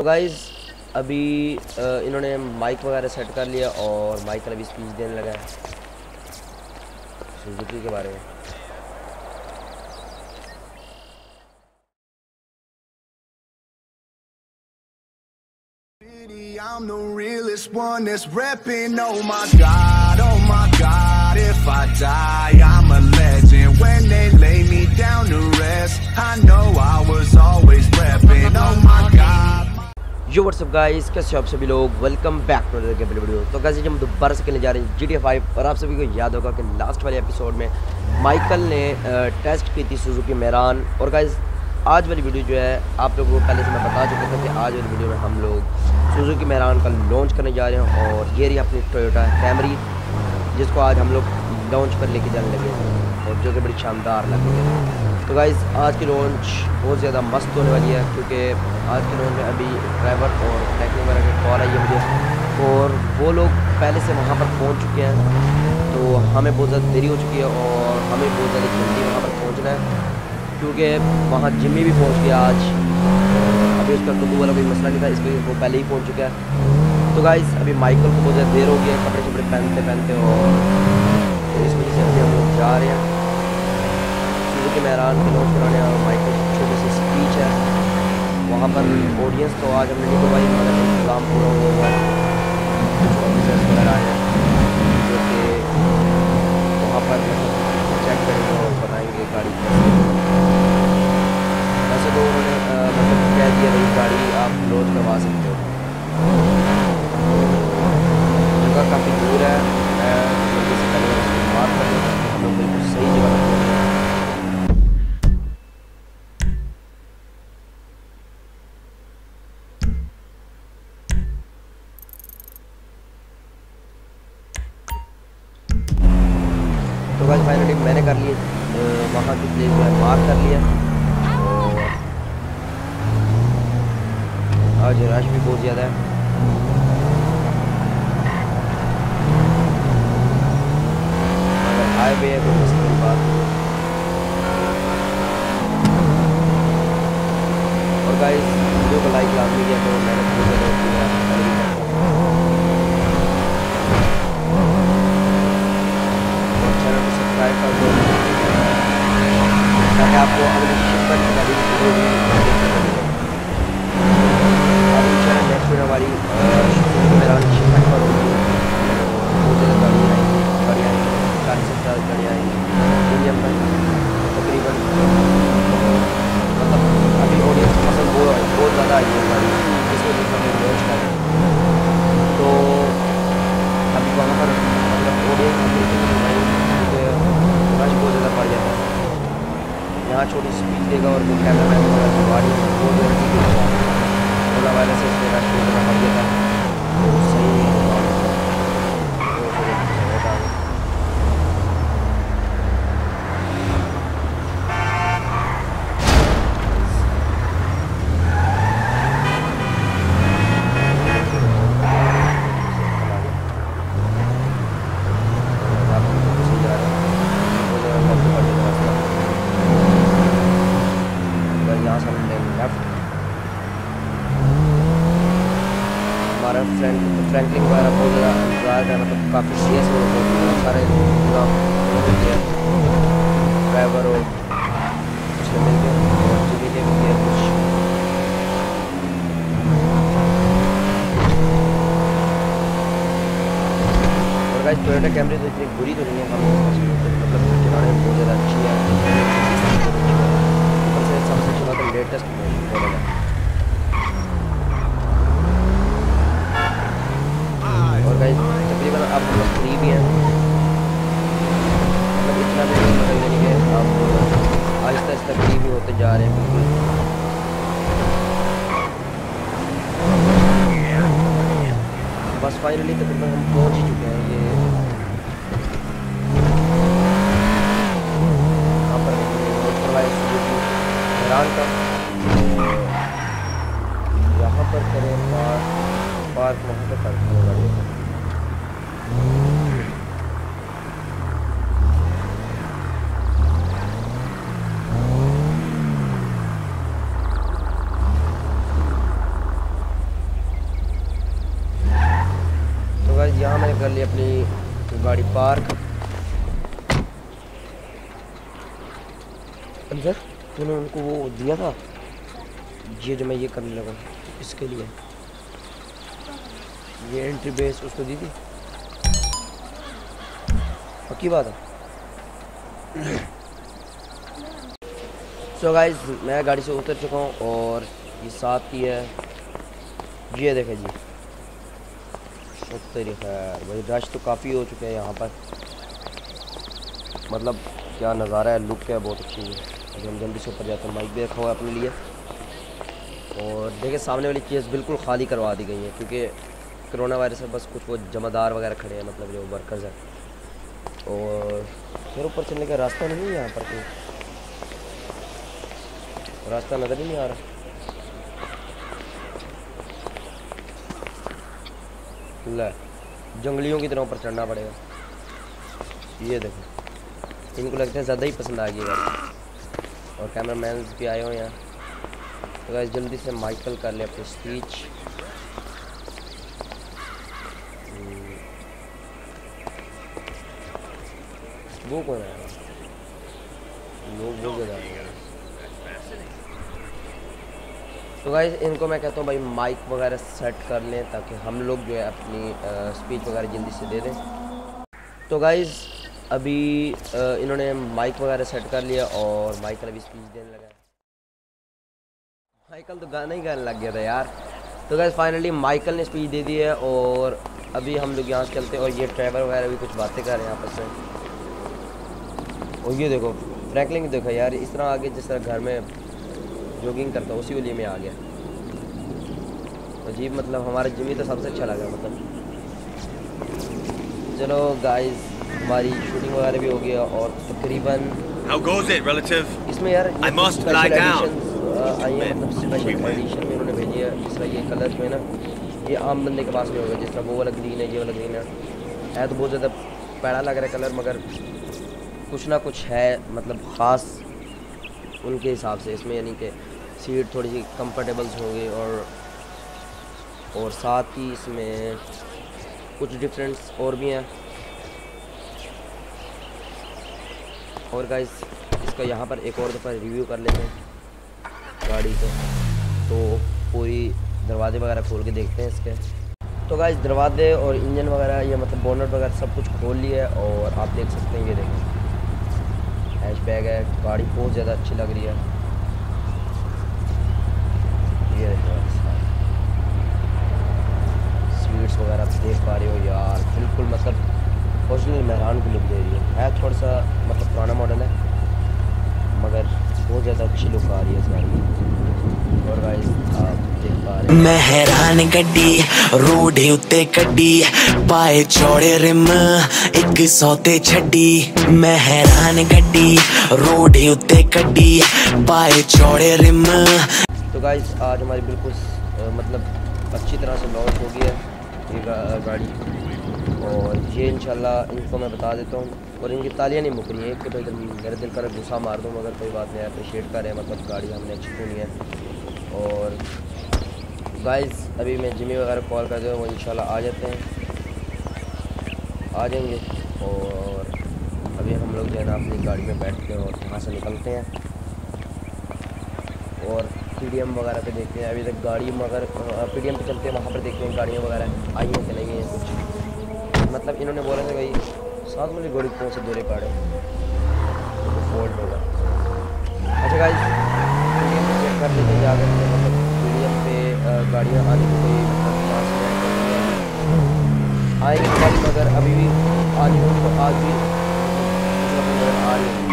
तो गाइज़ अभी इन्होंने माइक वगैरह सेट कर लिया और माइकल अभी स्पीच देने लगा है सुजुकी के बारे में। I'm the realest one that's repping. Oh my God, if I die, I'm a legend. When they lay me down to rest, I know I was always repping. Oh my God. Yo what's up guys, कैसे हो आप सभी लोग। Welcome back to another game video. तो guys हम दोबारा से खेलने जा रहे हैं GTA 5 और आप सभी को याद होगा कि लास्ट वाले एपिसोड में माइकल ने टेस्ट की थी सुजुकी मेरान। और गाइस आज वाली वीडियो जो है आप लोगों को पहले से मैं बता चुका था कि आज वाली वीडियो में हम लोग सुजुकी मेरान का लॉन्च करने जा रहे हैं और ये रही अपनी टोयोटा कैमरी जिसको आज हम लोग लॉन्च पर लेके जाने लगे हैं और जो कि बड़ी शानदार लग रही है। तो गाइज़ आज की लॉन्च बहुत ज़्यादा मस्त होने वाली है क्योंकि आज की लॉन्च में अभी ड्राइवर और टेक्निक वगैरह की कॉल आई है मुझे और वो लोग पहले से वहाँ पर पहुँच चुके हैं। तो हमें बहुत ज़्यादा देरी हो चुकी है और हमें बहुत ज़्यादा जल्दी वहाँ पर पहुँचना है क्योंकि वहाँ जिम्मी भी पहुँच गया आज। अभी उसका कद्दू वाला कोई मसला नहीं था, इसलिए वो पहले ही पहुँच चुका है। तो गाइज़ अभी माइकल को बहुत ज़्यादा देर हो गया कपड़े शपड़े पहनते और तो इस वजह से अभी हम लोग जा रहे हैं सुजुकी मेरान के लॉन्च कराने। और माइकल की छोटी सी स्पीच है वहाँ पर ऑडियंस तो आज हमने नहीं करवाई, हमारा इंतजाम पूरा हुआ है। कुछ ऑफिसर्स वगैरह आए हैं जो कि वहाँ पर चेक करेंगे और बताएंगे गाड़ी कैसे। वैसे तो उन्होंने मतलब कह दिया भाई गाड़ी आप लॉन्च करवा सकते हो। जगह काफ़ी दूर है, मैं जल्दी से पहले बात कर लेता हूँ हम लोग बिल्कुल सही जगह पर पहुँचे। तो गाइस फाइनली मैंने कर लिए वहाँ की प्लेस में मार्क कर लिया और आज रश भी बहुत ज़्यादा है। अगर हाईवे है तो मुश्किल बात नहीं है। और गाइस वीडियो को लाइक लाजमी किया तो मैंने बहुत ज़्यादा किया चैनल को सब्सक्राइब कर दो ताकि आपको अगली शिपमेंट की गाड़ी वीडियो भी देखने को मिले। और इंशाल्लाह नेक्स्ट वीडियो हमारी मेरान की शिपमेंट पर होगी। बहुत ज़्यादा गाड़ी आएंगी 40 से 50 गाड़ी आएंगी इंडिया में तकरीबन। मतलब अभी ऑडियंस पसंद बहुत ज़्यादा आई है गाड़ी, इस वजह से हमें लॉन्च कर रहे हैं। तो अभी वहाँ पर मतलब ऑडियंस रश बहुत ज़्यादा बढ़ जाता है। यहाँ छोटी स्पीड देगा और वो कैमरा मैन गाड़ी बहुत ज़्यादा ठीक होगा। कोरोना वायरस से इसमें रश बहुत ज़्यादा बढ़ जाता है तो सही नहीं होगा। फ्रैंकलिन वगैरह बहुत ज़्यादा इंतजार है, मतलब काफ़ी सीरियस हो बहुत सारे ड्राइवर और कुछ मिल गए और जिम्मी ने भी किया कुछ। और गाइस टोयोटा कैमरी तो इतनी बुरी तो नहीं है, मतलब चलाने में बहुत ज़्यादा अच्छी है। ऊपर से सबसे अच्छी बात है लेटेस्ट मॉडल है। और गाइस तकरीबन आप हम लोग फ्री भी हैं, मतलब इतना भी मतलब नहीं है, आप आहिस्ता आहिस्ता फ्री भी होते जा रहे हैं बिल्कुल। बस फाइनली तकरीबन हम पहुंच ही चुके हैं। ये यहाँ पर नोट करवाए सुजुकी मेरान का, यहाँ पर करें पार्क वहाँ पर करते हैं गाड़ी। पार्क। अंदर तूने उनको वो दिया था ये जो मैं ये करने लगा इसके लिए, ये एंट्री बेस उसको दी थी, पक्की बात है। सो गाइस मैं गाड़ी से उतर चुका हूँ और ये साथ ही है, ये देखें जी। तेरी खैर भाई रश तो काफ़ी हो चुके हैं यहाँ पर, मतलब क्या नज़ारा है, लुक है बहुत अच्छी है। अभी हम जल्दी से ऊपर जाते हैं, माइक भी रखा हुआ है अपने लिए। और देखिए सामने वाली चीज़ बिल्कुल खाली करवा दी गई है क्योंकि कोरोना वायरस है, बस कुछ वो जमादार वगैरह खड़े हैं, मतलब जो वर्कर्स हैं। और फिर ऊपर चलने का रास्ता नहीं है यहाँ पर, कोई रास्ता नज़र ही नहीं आ रहा। ले जंगलियों की तरह ऊपर चढ़ना पड़ेगा। ये देखो इनको लगता है ज़्यादा ही पसंद आ गई गाड़ी, और कैमरा मैन भी आए हुए हैं। तो गाइस जल्दी से माइकल कर ले अपनी स्पीच। वो कौन है लोग वो ज़्यादा। तो गाइस इनको मैं कहता हूँ भाई माइक वगैरह सेट कर लें ताकि हम लोग जो है अपनी स्पीच वगैरह जल्दी से दे दें। तो गाइस अभी इन्होंने माइक वगैरह सेट कर लिया और माइकल अभी स्पीच देने लगा है। माइकल तो गाना ही गाने लग गया था यार। तो गाइस फाइनली माइकल ने स्पीच दे दी है और अभी हम लोग यहाँ से चलते हैं। और ये ड्राइवर वगैरह भी कुछ बातें कर रहे हैं आपस में। और ये देखो फ्रैंकलिन देखो यार, इस तरह आगे जिस तरह घर में जॉगिंग करता उसी वाली में आ गया। अजीब, मतलब हमारा जिमी तो सबसे अच्छा लगा। मतलब चलो गाइस हमारी शूटिंग वगैरह भी हो गया और तकरीबन इसमें यार स्पेशल एडिशन आई है, मतलब स्पेशल एडिशन में उन्होंने भेजी है। जिस तरह ये कलर जो है ना ये आम बंदे के पास में होगा, जिस तरह वो वाला ग्रीन है ये वाला ग्रीन है तो बहुत ज़्यादा पैड़ा लग रहा है कलर, मगर कुछ ना कुछ है मतलब ख़ास उनके हिसाब से इसमें, यानी कि सीट थोड़ी सी कंफर्टेबल्स होंगे और साथ ही इसमें कुछ डिफरेंस और भी हैं। और गाइस इसका यहाँ पर एक और दफ़ा रिव्यू कर लेते हैं गाड़ी को, तो पूरी दरवाजे वगैरह खोल के देखते हैं इसके। तो गाइस दरवाजे और इंजन वगैरह ये मतलब बोनट वगैरह सब कुछ खोल लिया है और आप देख सकते हैं, ये देखें हैचबैग है, गाड़ी बहुत ज़्यादा अच्छी लग रही है। ये सीट्स वगैरह देख पा रहे हो यार, बिल्कुल मतलब ओरिजिनल मेहरान की लुक दे रही है। थोड़ा सा मतलब पुराना मॉडल है मगर बहुत ज़्यादा अच्छी लुक आ रही है इस गाड़ी की। और गाइस आप देख पा रहे हैं मेहरान गड्डी रोड उत्ते कड्डी पाए चौड़े रिम 100 ते छड्डी। मेहरान गड्डी रोड उत्ते कड्डी पाए चौड़े रिम। तो गाइस आज हमारी बिल्कुल मतलब अच्छी तरह से लॉन्च हो गई है ये गाड़ी। और ये इंशाल्लाह इनको मैं बता देता हूँ और इनकी तालियां नहीं मुक रही है कि भाई मेरे दिल पर गुस्सा मार दूँ, मगर कोई बात नहीं, अप्रिशिएट कर रहे हैं, मतलब गाड़ी हमने अच्छी सुनी है। और गाइस अभी मैं जिमी वगैरह कॉल कर दूँ, वो इंशाल्लाह आ जाते हैं, आ जाएंगे। और अभी हम लोग जो है ना अपनी गाड़ी में बैठते हैं और वहाँ से निकलते हैं और पीडीएम वगैरह पे देखते हैं। अभी तक गाड़ी मगर पीडीएम पे चलते हैं, वहाँ पर देखते हैं गाड़ियाँ वगैरह आई हैं कि नहीं है कुछ। मतलब इन्होंने बोला था भाई साथ में गाड़ी कौन से दौरे पड़े तो फोल्ड होगा। अच्छा गाइस पीडीएम पे चेक कर लेते हैं जाकर, मतलब पीडीएम पे गाड़ियाँ आने की कोई मतलब चांस आएगी कल, मगर अभी भी आज तो आज भी आ रही है।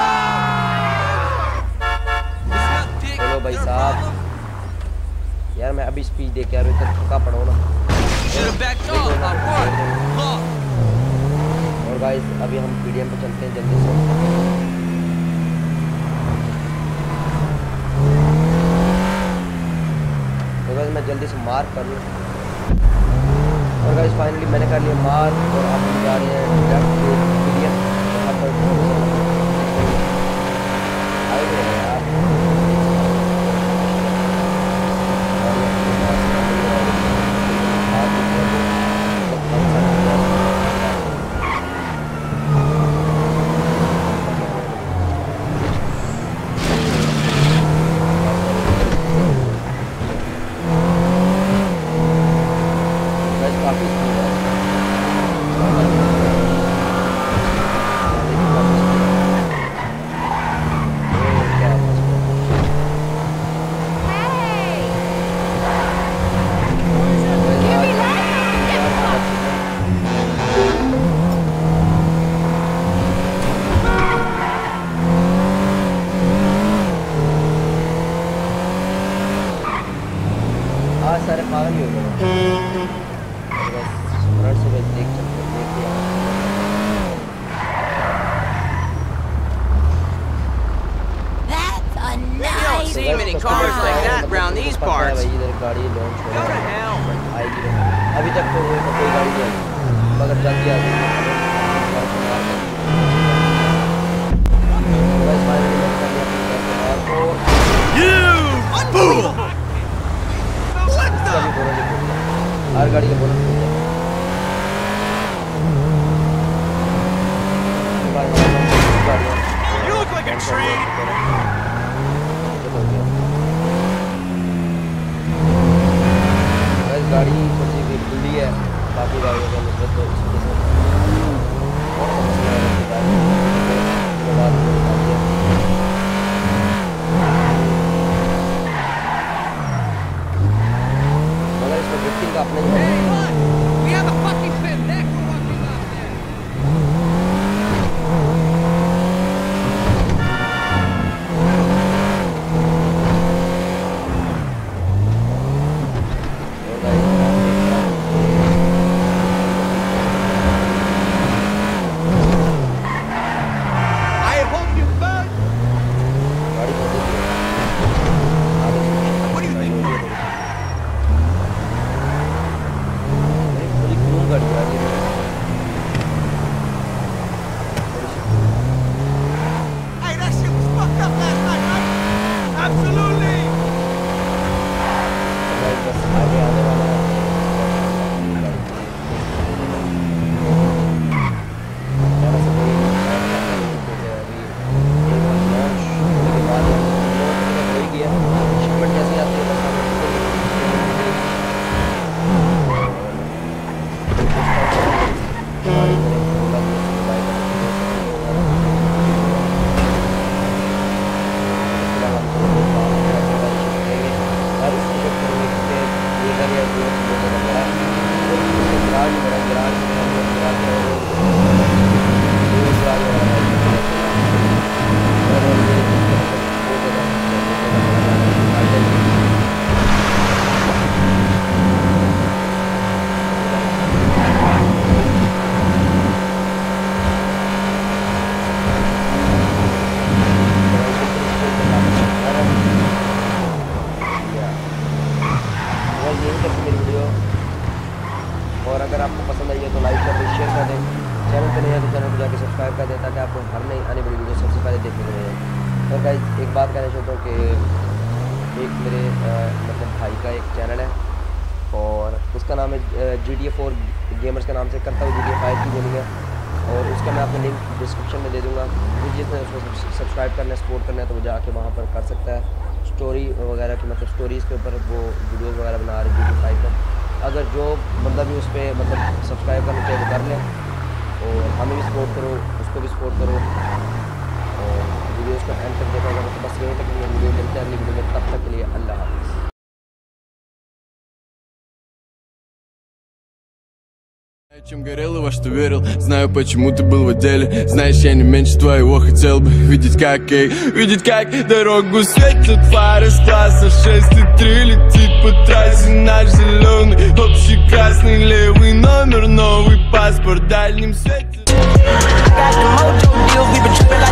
चलो भाई साहब यार मैं अभी स्पीच दे के अभी तक थका पड़ा हूँ ना। और गाइस अभी हम पीडीएम पे चलते हैं जल्दी से। तो गाइस मैं जल्दी से मार्क कर लूँ। और गाइस फाइनली मैंने कर लिया मार्क और अब हम जा रहे हैं पीडीएम। see many cars like that around these parts. भाई इधर गाड़ी लॉन्च हो Go to रही है, hell. आएगी नहीं। अभी तक तो कोई गाड़ी नहीं आई, मगर जल्दी आ गई। हर गाड़ी का bonus You look like a tree. गाड़ी थोड़ी सी खुली है, बाकी गाड़ियों का मतलब तो इस वजह से मगर इसमें ड्रिफ्टिंग का अपना ही We have a fucking pendejo walking out there. I hope you found. गाड़ी बहुत ही What do you think? थोड़ी क्रूम गाड़ी आ रही है। Hey, that shit was fucked up last night, right? Absolutely. बस आगे आने वाला है। ज़्यादा से कोई शिपमेंट जैसी आती है और अगर आपको पसंद आई है तो लाइक कर दें, शेयर कर दें, चैनल पर नहीं है तो चैनल को जाकर सब्सक्राइब कर दें ताकि आपको हर नई आने वाली वीडियो सबसे पहले देखने को मिले। और गाइस एक बात कहना चाहता हूँ कि एक मेरे मतलब भाई का एक चैनल है और उसका नाम है GTA 4 गेमर्स के नाम से करता हूँ GTA 5 की गेमिंग है, और उसका मैं आपको लिंक डिस्क्रिप्शन में दे दूँगा। जिसने उसको सब्सक्राइब करना है, सपोर्ट करना है तो वो जाके वहाँ पर कर सकता है। स्टोरी वगैरह की मतलब स्टोरीज़ के ऊपर वो वीडियोज़ वगैरह बना रहे GTA 5 पर। अगर जो बंदा भी उस पर मतलब सब्सक्राइब करना चाहिए वो कर लें और हमें भी सपोर्ट करो, उसको भी सपोर्ट करो और वीडियोज़ को एंड तक देखा जाए। तो बस यहीं तक वीडियो मिलते हैं अगली वीडियो में, तब तक के लिए अल्लाह हाफ़िज़। Чем горел и во что верил. Знаю, почему ты был в отделе. Знаешь, я не меньше твоего хотел бы видеть, как дорогу светят фары с класса 6,3 летит по трассе наш зеленый, общий красный, левый номер, новый паспорт в дальнем свете.